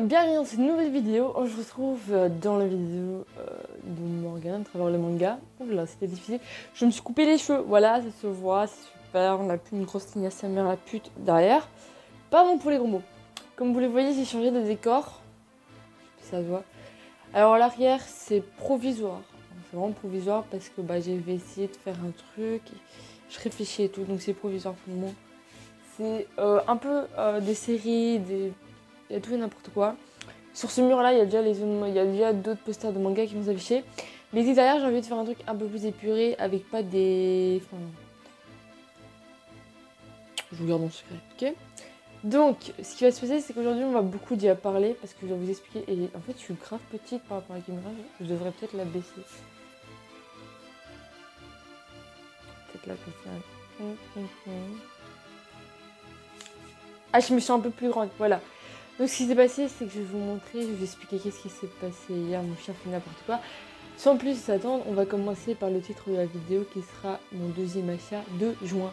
bienvenue dans cette nouvelle vidéo. On se retrouve dans la vidéo de Morgane, à travers le manga. Oula, c'était difficile. Je me suis coupé les cheveux, voilà, ça se voit, c'est super. On a plus une grosse ligne à sa mère la pute derrière. Pardon pour les gros mots. Comme vous le voyez, j'ai changé de décor. Ça se voit. Alors à l'arrière, c'est provisoire. C'est vraiment provisoire parce que j'ai essayé de faire un truc. Je réfléchis et tout, donc c'est provisoire pour le moment. C'est un peu des séries, il y a tout et n'importe quoi. Sur ce mur là, il y a déjà d'autres posters de manga qui m'ont affiché. Mais ici derrière, j'ai envie de faire un truc un peu plus épuré avec pas des... Enfin... Je vous garde mon secret, ok? Donc, ce qui va se passer, c'est qu'aujourd'hui, on va beaucoup d'y parler parce que je vais vous expliquer. Et en fait, je suis grave petite par rapport à la caméra. Je devrais peut-être la baisser. Peut-être la baisser. Ah, je me sens un peu plus grande, voilà. Donc ce qui s'est passé, c'est que je vais vous montrer, je vais vous expliquer qu'est-ce qui s'est passé hier, mon chien fait n'importe quoi. Sans plus s'attendre, on va commencer par le titre de la vidéo qui sera mon deuxième achat de juin.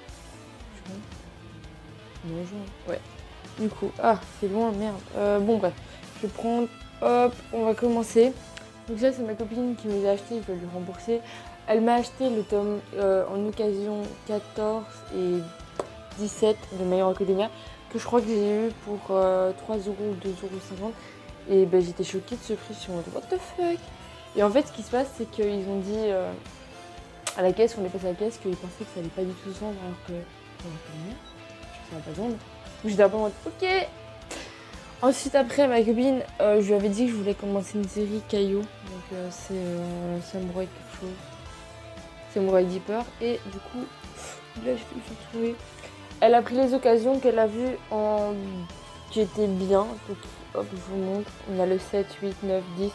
Non, juin. Ouais. Du coup, c'est loin, merde. Bon bref, je vais prendre, hop, on va commencer. Donc là c'est ma copine qui me l'a acheté, je vais lui rembourser. Elle m'a acheté le tome en occasion 14 et 17 de My Hero Academia, que je crois que j'ai eu pour 3 € ou 2,50 €. Et j'étais choquée de ce prix, sur mon what the fuck. Et en fait, ce qui se passe, c'est qu'ils ont dit à la caisse, on est passé à la caisse, qu'ils pensaient que ça allait pas du tout se vendre, alors que ça va pas se vendre. Donc j'étais un peu en mode ok. Ensuite, après, ma copine, je lui avais dit que je voulais commencer une série Caillou. Donc c'est Samurai quelque chose. Samurai Deeper. Et du coup, là, je vais trouver. Elle a pris les occasions qu'elle a vues qui étaient bien. Donc, hop, je vous montre. On a le 7, 8, 9, 10,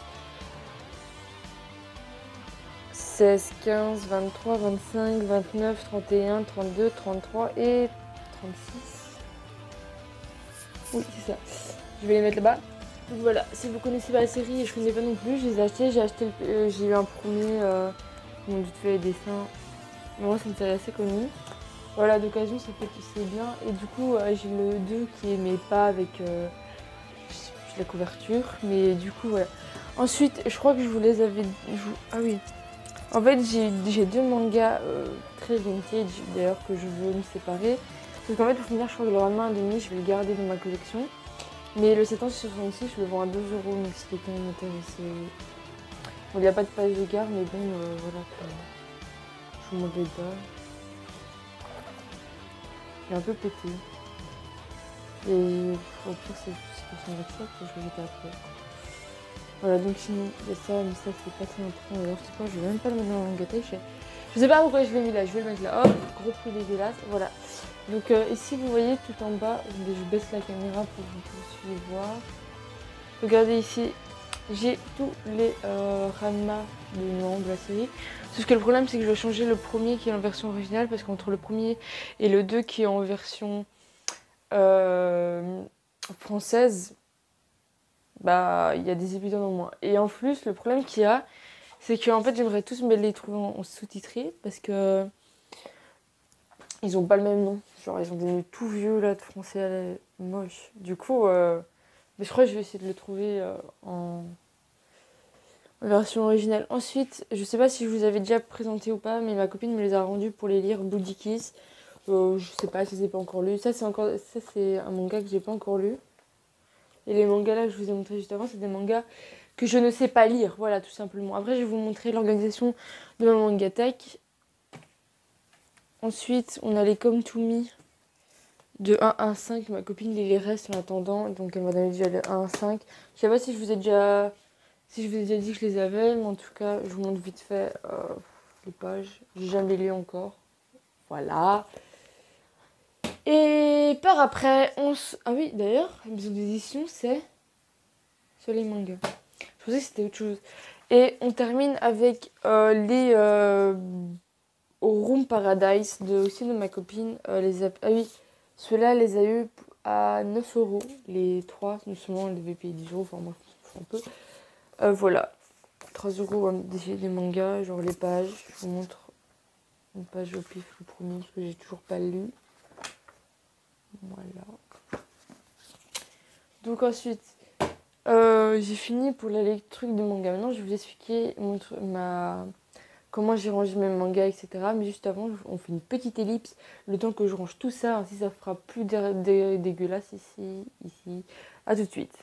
16, 15, 23, 25, 29, 31, 32, 33 et 36. Oui, c'est ça. Je vais les mettre là-bas. Donc voilà, si vous connaissez pas la série et je connais pas non plus, je les ai achetés. J'ai eu un premier, ils m'ont dit de faire les dessins. Moi, c'est une série assez connue. Voilà, d'occasion, ça fait que c'est bien. Et du coup, j'ai le 2 qui est pas avec la couverture. Mais du coup, voilà. Ensuite, je crois que je vous les avais... Ah oui. En fait, j'ai deux mangas très vintage, d'ailleurs, que je veux me séparer. Parce qu'en fait, pour finir, je crois que le Ranma 1,5, je vais le garder dans ma collection. Mais le 766, je le vends à 2 €, donc si quelqu'un est intéressé... Bon, il n'y a pas de page d'écart, mais bon, voilà. Je vous montre les bas. Il est un peu pété. Et au pire, c'est pour son récit que je vais jeter après. Voilà, donc sinon, il y a ça, mais ça, c'est pas très important. Alors, c'est quoi, je vais même pas le mettre dans la gâteille. Je sais pas pourquoi je l'ai mis là, je vais le mettre là. Hop, gros prix dégueulasse. Voilà. Donc, ici, vous voyez tout en bas, je baisse la caméra pour que vous puissiez voir. Regardez ici, j'ai tous les Ranma de la série. Sauf que le problème, c'est que je vais changer le premier qui est en version originale parce qu'entre le premier et le 2 qui est en version française, il y a des épisodes en moins. Et en plus, le problème qu'il y a, c'est que en fait, j'aimerais tous me les trouver en sous-titré parce que ils ont pas le même nom. Genre, ils ont des noms tout vieux là de français moche. Du coup, mais je crois que je vais essayer de le trouver en version originale. Ensuite, je sais pas si je vous avais déjà présenté ou pas, mais ma copine me les a rendus pour les lire Boudikis. Je sais pas, je les ai pas encore lus. Ça c'est un manga que j'ai pas encore lu. Et les mangas là que je vous ai montré juste avant, c'est des mangas que je ne sais pas lire, voilà, tout simplement. Après, je vais vous montrer l'organisation de ma mangatech. Ensuite, on a les Come to Me de 1 à 5. Ma copine les reste en attendant, donc elle m'a donné déjà le 1 à 5. Je sais pas si je vous ai déjà dit que je les avais, mais en tout cas, je vous montre vite fait les pages. J'ai jamais lu encore. Voilà. Et par après, ah oui, d'ailleurs, la maison d'édition, c'est sur les mangas. Je pensais que c'était autre chose. Et on termine avec les Room Paradise aussi de ma copine. Ah oui, ceux-là, les a eu à 9 €. Les trois, non seulement elle devait payer 10 €, enfin moi, je un peu. Voilà, 3 € des mangas, genre les pages. Je vous montre une page au pif, le premier, parce que j'ai toujours pas lu. Voilà. Donc ensuite, J'ai fini pour les trucs de manga. Maintenant, je vais vous expliquer comment j'ai rangé mes mangas, etc. Mais juste avant, on fait une petite ellipse. Le temps que je range tout ça, ainsi ça fera plus dégueulasse ici, ici. À tout de suite.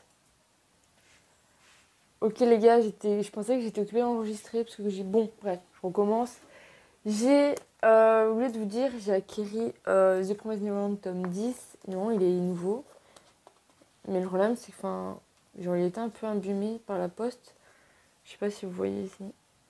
Ok les gars, je pensais que j'étais occupée à enregistrer parce que j'ai... Bon, bref, je recommence. J'ai, au lieu de vous dire, j'ai acquéri The Promised Neverland tome 10. Non, il est nouveau. Mais le problème, c'est que, enfin, genre, il était un peu abîmé par la poste. Je sais pas si vous voyez ici.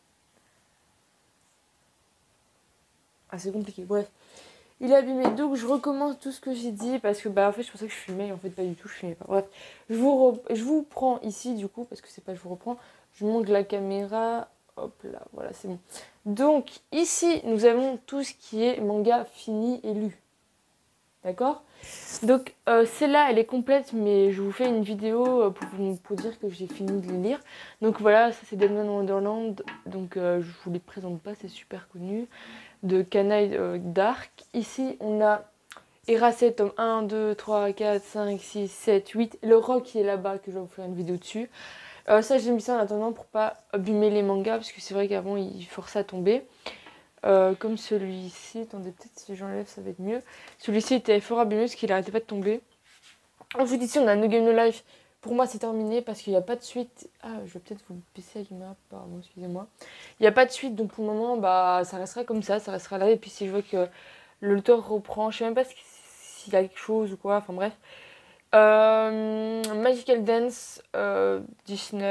Ah, c'est compliqué. Bref, il est abîmé. Donc, je recommence tout ce que j'ai dit parce que, bah, en fait, je pensais que je fumais. En fait, pas du tout, je fumais pas. Bref, je vous prends ici, du coup, parce que c'est pas je vous reprends. Je monte la caméra. Hop là, voilà, c'est bon. Donc, ici, nous avons tout ce qui est manga fini et lu. D'accord? Donc, celle-là, elle est complète, mais je vous fais une vidéo pour dire que j'ai fini de les lire. Donc voilà, ça c'est Deadman Wonderland. Donc, je vous les présente pas, c'est super connu. De Canaille Dark. Ici, on a Erased, tome 1, 2, 3, 4, 5, 6, 7, 8. Le rock qui est là-bas, que je vais vous faire une vidéo dessus. Ça, j'ai mis ça en attendant pour pas abîmer les mangas, parce que c'est vrai qu'avant, ils forçaient à tomber. Comme celui-ci, attendez, peut-être si j'enlève, ça va être mieux. Celui-ci était fort abîmé parce qu'il arrêtait pas de tomber. Ensuite, ici, on a No Game No Life. Pour moi, c'est terminé parce qu'il n'y a pas de suite. Ah, je vais peut-être vous baisser la caméra, pardon, excusez-moi. Il n'y a pas de suite, donc pour le moment, bah, ça restera comme ça restera là. Et puis, si je vois que l'auteur reprend, je sais même pas s'il y a quelque chose ou quoi, enfin bref. Magical Dance, Disney,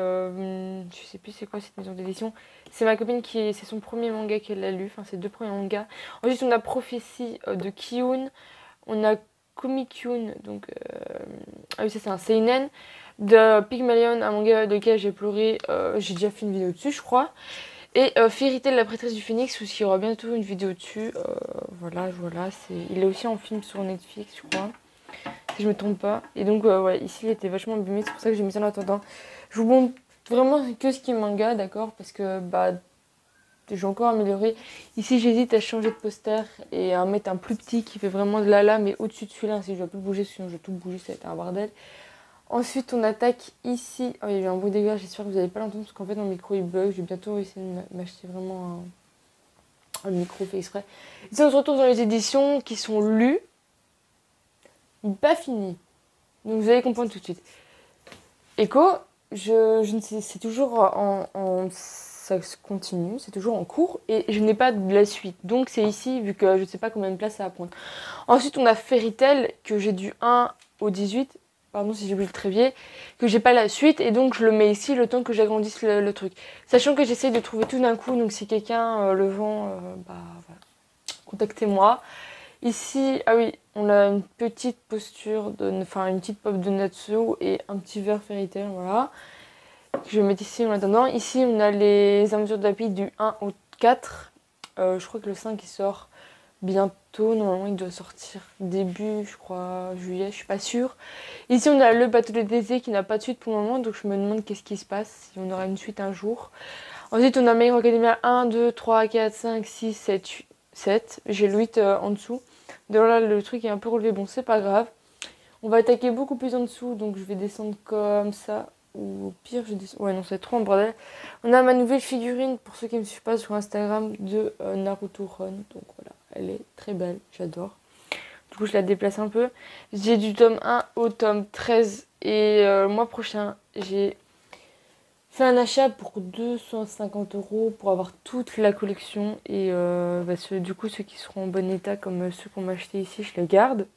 je sais plus c'est quoi cette maison d'édition. C'est ma copine c'est son premier manga qu'elle a lu, enfin ses deux premiers mangas. Ensuite on a Prophétie de Kiyun, on a Komi-kyun, donc ah oui ça c'est un seinen, de Pygmalion, un manga de lequel j'ai pleuré, j'ai déjà fait une vidéo dessus je crois. Et Fairy Tail, la prêtresse du phénix, où il y aura bientôt une vidéo dessus. Voilà, il est aussi en film sur Netflix je crois si je me trompe pas. Et donc, ouais, ici, il était vachement abîmé, c'est pour ça que j'ai mis ça en attendant. Je vous montre vraiment que ce qui est manga, d'accord, parce que, bah, j'ai encore amélioré. Ici, j'hésite à changer de poster et à mettre un plus petit qui fait vraiment de la lame, mais au-dessus de celui-là, si je dois plus bouger, sinon je dois tout bouger, ça va être un bordel. Ensuite, on attaque ici. Oh, il y a eu un bruit dégueulasse, j'espère que vous n'allez pas l'entendre, parce qu'en fait, mon micro, il bug. Je vais bientôt essayer de m'acheter vraiment un micro fait exprès. Ici, on se retrouve dans les éditions qui sont lues, mais pas finies. Donc vous allez comprendre tout de suite. Echo, je ne sais, c'est toujours ça se continue, c'est toujours en cours et je n'ai pas de la suite. Donc c'est ici, vu que je ne sais pas combien de place ça va prendre. Ensuite, on a Fairy Tail, que j'ai du 1 au 18, pardon si j'ai oublié le trépied, que j'ai pas la suite et donc je le mets ici le temps que j'agrandisse le truc. Sachant que j'essaye de trouver tout d'un coup, donc si quelqu'un le vend, bah voilà, contactez-moi. Ici, ah oui, on a une petite posture, enfin une petite pop de Natsu et un petit verre Fairy Tail, voilà. Je vais mettre ici en attendant. Ici, on a les aventures d'Happy du 1 au 4. Je crois que le 5 il sort bientôt. Normalement, il doit sortir début, je crois, juillet, je suis pas sûre. Ici, on a le bateau de Thésée qui n'a pas de suite pour le moment, donc je me demande qu'est-ce qui se passe, si on aura une suite un jour. Ensuite, on a My Hero Academia 1, 2, 3, 4, 5, 6, 7, 7. J'ai le 8 en dessous. De là, le truc est un peu relevé. Bon, c'est pas grave. On va attaquer beaucoup plus en dessous. Donc, je vais descendre comme ça. Ou au pire, je descends. Ouais, non, c'est trop en bordel. On a ma nouvelle figurine, pour ceux qui ne me suivent pas sur Instagram, de Naruto Run. Donc, voilà. Elle est très belle. J'adore. Du coup, je la déplace un peu. J'ai du tome 1 au tome 13. Et le mois prochain, j'ai fait un achat pour 250 € pour avoir toute la collection. Et du coup, ceux qui seront en bon état, comme ceux qu'on m'a acheté ici, je les garde.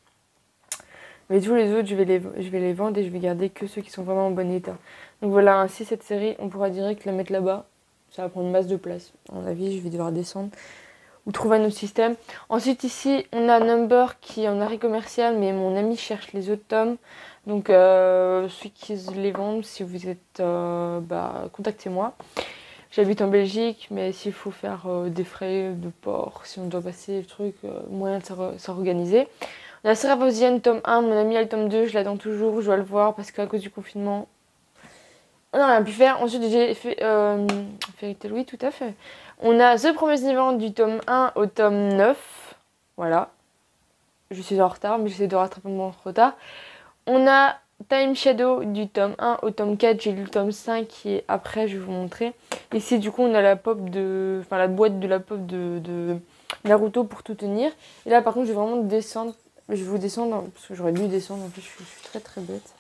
Mais tous les autres, je vais les vendre et je vais garder que ceux qui sont vraiment en bon état. Donc voilà, ainsi cette série, on pourra direct la mettre là-bas. Ça va prendre une masse de place. À mon avis, je vais devoir descendre ou trouver un autre système. Ensuite, ici, on a Number qui est en arrêt commercial, mais mon ami cherche les autres tomes. Donc, ceux qui les vendent, si vous êtes, contactez-moi. J'habite en Belgique, mais s'il faut faire des frais de port, si on doit passer le truc, moyen de s'organiser. La Séravosienne, tome 1, mon ami a le tome 2, je l'attends toujours, je dois le voir parce qu'à cause du confinement, on n'a rien pu faire. Ensuite, j'ai fait Fairy Tail, oui, tout à fait. On a The Promised Neverland du tome 1 au tome 9. Voilà. Je suis en retard, mais j'essaie de rattraper mon retard. On a Time Shadow du tome 1 au tome 4. J'ai lu le tome 5 et après je vais vous montrer. Ici du coup on a la pop de... Enfin la boîte de la pop de Naruto pour tout tenir. Et là par contre je vais vraiment descendre. Je vais vous descendre parce que j'aurais dû descendre. En fait je suis très très bête.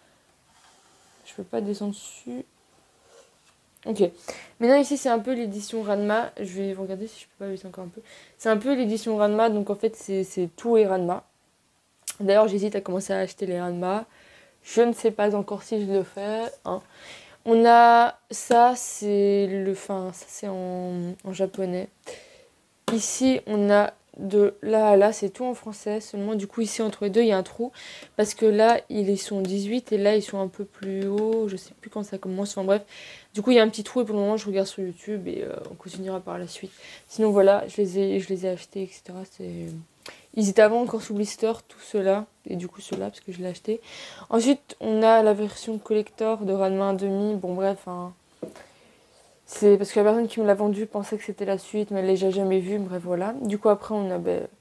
Je peux pas descendre dessus. Ok. Maintenant ici c'est un peu l'édition Ranma. Je vais regarder si je peux pas baisser encore un peu. C'est un peu l'édition Ranma. Donc en fait c'est tout et Ranma. D'ailleurs j'hésite à commencer à acheter les Ranma. Je ne sais pas encore si je le fais. Hein. On a ça, c'est le fin, ça c'est en japonais. Ici, on a de là à là, c'est tout en français. Seulement, du coup, ici entre les deux, il y a un trou. Parce que là, ils sont 18 et là, ils sont un peu plus hauts. Je sais plus quand ça commence. Enfin bref. Du coup, il y a un petit trou et pour le moment, je regarde sur YouTube et on continuera par la suite. Sinon, voilà, je les ai achetés, etc. Ils étaient avant encore sous blister, tout cela. Et du coup, ceux-là, parce que je l'ai acheté. Ensuite, on a la version collector de Ranma 1,5. Bon, bref, hein. C'est parce que la personne qui me l'a vendu pensait que c'était la suite, mais elle l'a jamais vue. Bref, voilà. Du coup, après, on a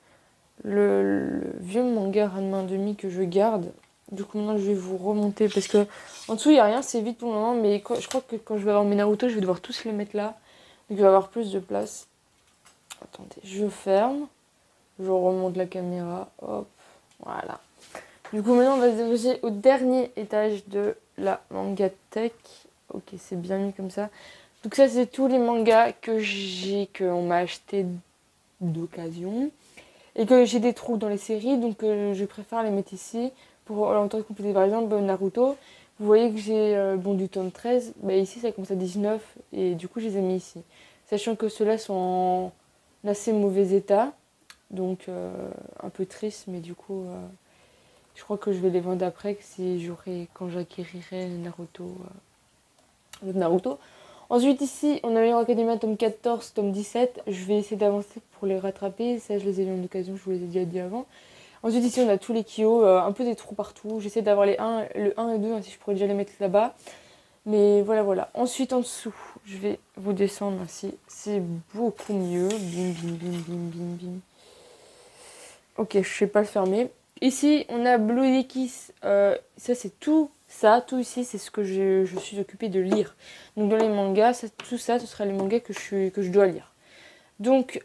le vieux manga Ranma 1,5 que je garde. Du coup, maintenant, je vais vous remonter parce que en dessous, il n'y a rien, c'est vide pour le moment. Mais je crois que quand je vais avoir mes Naruto, je vais devoir tous les mettre là. Donc, il va y avoir plus de place. Attendez, je ferme. Je remonte la caméra. Hop, voilà. Du coup, maintenant, on va se diriger au dernier étage de la Mangatech. Ok, c'est bien mis comme ça. Donc ça, c'est tous les mangas qu'on m'a acheté d'occasion. Et que j'ai des trous dans les séries, donc je préfère les mettre ici. Pour l'entendre compléter, par exemple, Naruto. Vous voyez que j'ai du tome 13. Bah, ici, ça commence à 19. Et du coup, je les ai mis ici. Sachant que ceux-là sont en assez mauvais état. Donc, un peu triste, mais du coup... je crois que je vais les vendre après quand j'acquérirai Naruto. Le Naruto. Ensuite ici, on a My Hero Academia tome 14, tome 17. Je vais essayer d'avancer pour les rattraper. Ça, je les ai eu en occasion, je vous les ai déjà dit avant. Ensuite ici, on a tous les Kyo, un peu des trous partout. J'essaie d'avoir le 1 et 2, ainsi je pourrais déjà les mettre là-bas. Mais voilà, voilà. Ensuite, en dessous, je vais vous descendre ainsi. C'est beaucoup mieux. Bim, bim, bim, bim, bim, bim. Ok, je ne sais pas le fermer. Ici, on a Bloody Kiss. Ça, c'est tout. Ça, tout ici, c'est ce que je suis occupée de lire. Donc, dans les mangas, tout ça, ce sera les mangas que je dois lire. Donc,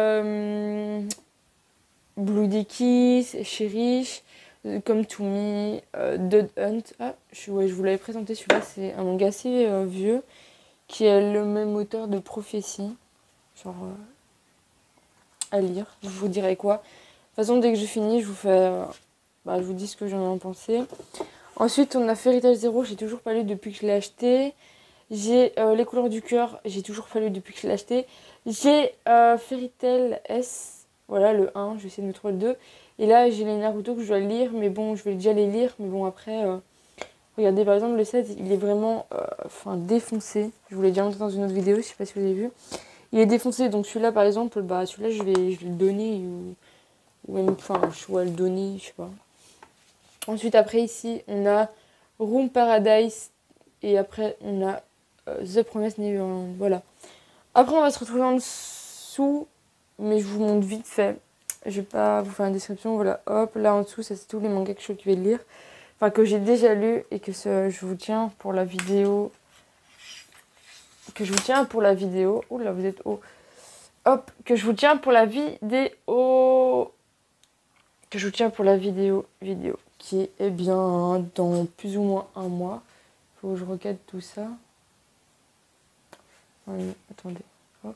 Bloody Kiss, Cherish, Come to Me, Dead Hunt. Ah, je vous l'avais présenté, celui-là, c'est un manga assez vieux, qui est le même auteur de Prophétie. Genre, à lire. Je vous dirai quoi. De toute façon, dès que je finis, je vous dis ce que j'en ai pensé. Ensuite, on a Fairy Tail Zero, j'ai toujours pas lu depuis que je l'ai acheté. J'ai Les couleurs du cœur, j'ai toujours pas lu depuis que je l'ai acheté. J'ai Fairy Tail S, voilà le 1, je vais essayer de me trouver le 2. Et là, j'ai les Naruto que je dois lire, mais bon, je vais déjà les lire. Mais bon, après, regardez par exemple le 7, il est vraiment défoncé. Je vous l'ai déjà montré dans une autre vidéo, je sais pas si vous avez vu. Il est défoncé, donc celui-là par exemple, celui-là je vais le donner ou même, je vais le donner, je sais pas. Ensuite, après, ici, on a Room Paradise. Et après, on a The Promised Neverland. Voilà. Après, on va se retrouver en dessous. Mais je vous montre vite fait. Je vais pas vous faire une description. Voilà. Hop, là en dessous, ça c'est tous les mangas que je suis occupée de lire. Enfin, que j'ai déjà lu et que je vous tiens pour la vidéo. Oula, vous êtes haut. Hop, que je vous tiens pour la vidéo. Vidéo. Qui est bien dans plus ou moins un mois. Faut que je regarde tout ça. Attendez. Hop.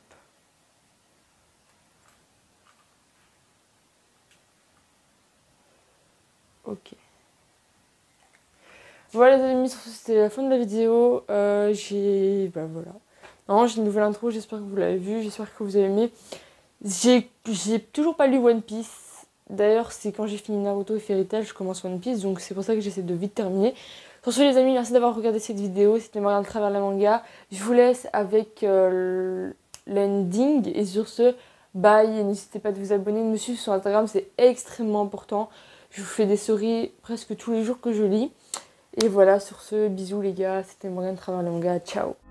Ok. Voilà les amis, c'était la fin de la vidéo. Voilà. Non, j'ai une nouvelle intro, j'espère que vous l'avez vue, j'espère que vous avez aimé. J'ai toujours pas lu One Piece. D'ailleurs, c'est quand j'ai fini Naruto et Fairy Tail, je commence One Piece, donc c'est pour ça que j'essaie de vite terminer. Sur ce les amis, merci d'avoir regardé cette vidéo, c'était Marianne à travers la manga. Je vous laisse avec l'ending, et sur ce, bye, et n'hésitez pas à vous abonner, de me suivre sur Instagram, c'est extrêmement important. Je vous fais des stories presque tous les jours que je lis. Et voilà, sur ce, bisous les gars, c'était Marianne à travers la manga, ciao.